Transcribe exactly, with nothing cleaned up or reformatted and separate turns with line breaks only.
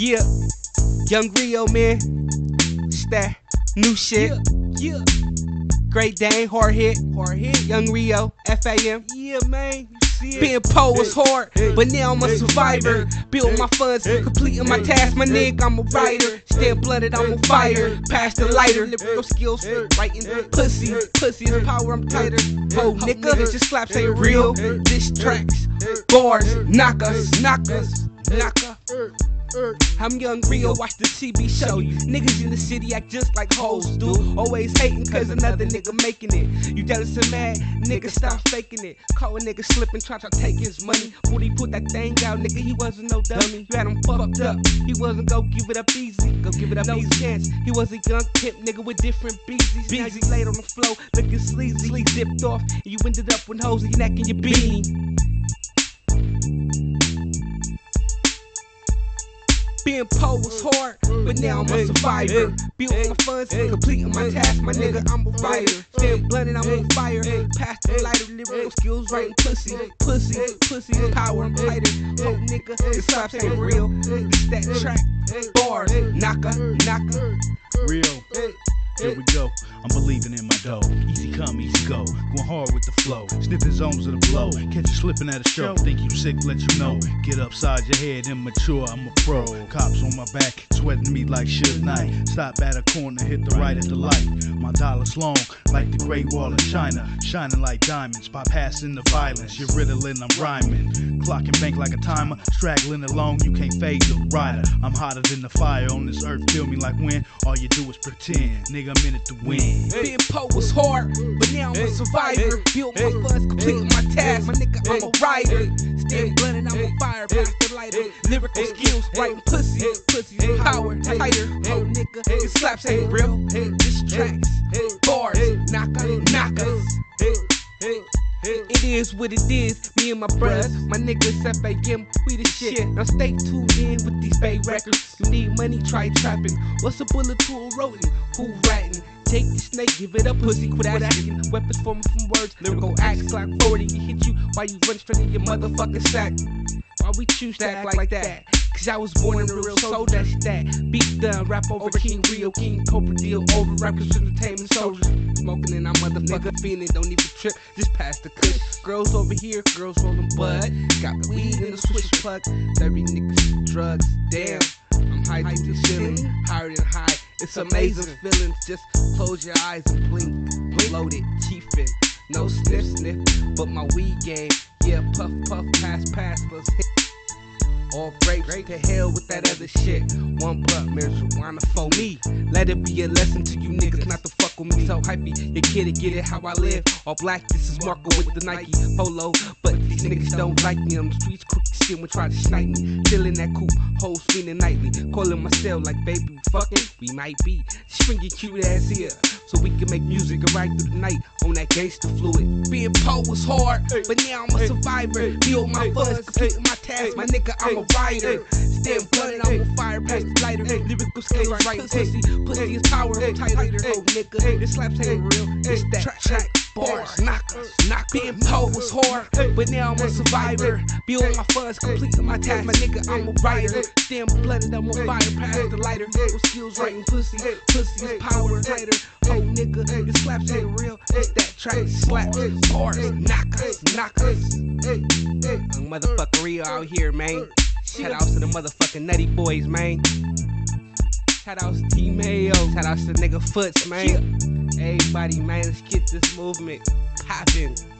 Yeah, Young Rio, man. It's that new shit.
Yeah, yeah.
Great Dane, hard hit.
Hard hit.
Young Rio, F A M.
Yeah, man. You see it.
Being poor was hard, but now I'm a survivor. Build my funds, completing my task. My nigga, I'm a writer. Still blooded, I'm on fire. Pass the lighter, lyrical skills, writing pussy. Pussy is power, I'm tighter. Oh, nigga, just slaps ain't real. Diss tracks, bars, knock us, knock us, knock us. I'm Young Rio, watch the T V show you. Niggas in the city act just like hoes do. Always hating cause another nigga making it. You jealous and mad, nigga stop faking it. Call a nigga slipping, try to take his money. Before he put that thing out, nigga, he wasn't no dummy. You had him fucked up, he wasn't go give it up easy. Go give it up no easy. Chance, he was a young pimp nigga with different beezies. Now you laid on the floor, looking sleazy. Sleep dipped off, and you ended up with hoes in your neck and your beanie. Being poor was hard, but now I'm a survivor. Building my funds, completing my task. My nigga, I'm a writer. Still blunted, I'm on fire. Pass the lighter, lyrical skills, writing pussy. Pussy, pussy is power, I'm tighter. Oh nigga, this slaps ain't real. It's that track, bars, knocker, knocker.
Real. Here we go, I'm believing in my dough. Easy come, easy go, going hard with the flow. Sniffing zones of the blow, catch you slipping at a show. Think you sick, let you know. Get upside your head, immature, I'm a pro. Cops on my back, sweating me like Suge Knight. Stop at a corner, hit the right at the light. My dollar's long, like the Great Wall of China. Shining like diamonds, bypassing the violence. You're riddling, I'm rhyming. Clocking bank like a timer, straggling along, you can't fade the rider. I'm hotter than the fire on this earth, feel me like when all you do is pretend. Nigga, I'm in it to win.
Being poor was hard, but now I'm a survivor. Built my funds, completing my task. My nigga, I'm a writer. Still blunted, I'm on fire. Pass the lighter, lyrical skills, writing pussy. Pussy is power, tighter. Oh nigga, your slaps ain't real. Diss tracks, bars, knocker, knockers. It is what it is, me and my bruhs, my niggas F A M, we the shit. Now stay tuned in with these Bay records. You need money, try trapping. What's a bullet to a rodent? Who ratting? Take the snake, give it up, pussy, quit asking. Weapons forming from words, lyrical acts, Glock forty, he hit you while you run straight in your motherfucking sack. Why we choose to act like that? Cause I was born in a real soul, that's that. Beat done, rap over King Rio, King Cobra deal over rappers, entertainment soldiers. Smoking in our motherfucking feeling, don't even trip, just pass the kush. Girls over here, girls rolling bud. Got the weed in the swish plug. Dirty niggas, drugs, damn. I'm high to the ceiling, higher than high. It's amazing feelings, just close your eyes and blink. Loaded, chiefin', no sniff sniff, but my weed game. Yeah, puff puff, pass pass, let's hit. All grapes to hell with that other shit. One blunt, marijuana for me. Let it be a lesson to you niggas not to fuck with me. So hypey, you get it, get it how I live. All black, this is Marco with the Nike polo. But these niggas don't like me. On the streets, crooked shit when try to snipe me. Still in that coupe, hoes feeling nightly. Calling myself like baby, we fucking, we might be. Just bring your cute ass here, so we can make music right through the night on that gangster fluid. Being poor was hard, but now I'm a survivor. Build my funds, completing my task. My nigga, I'm a writer. Still blunted, I'm on fire, pass the lighter. Lyrical skills, writing pussy. Pussy is power, I'm tighter. Oh nigga, this slaps ain't real. It's that track, bars, knockers, knock. Being poor was hard, but now I'm a survivor. Build my funds, completing my task. My nigga, I'm a writer. Still blunted, I'm on fire, pass the lighter. Lyrical skills, writing pussy. Pussy is power, tighter. Oh nigga, this slaps ain't real. It's that track, slap, bars, knockers, knockers. Young motherfucker Rio out here, man. Shout outs to the motherfucking Nutty Boys, man. Shout outs to T Mayo. Shout outs to nigga Foots, man. Everybody, man, let's get this movement poppin'.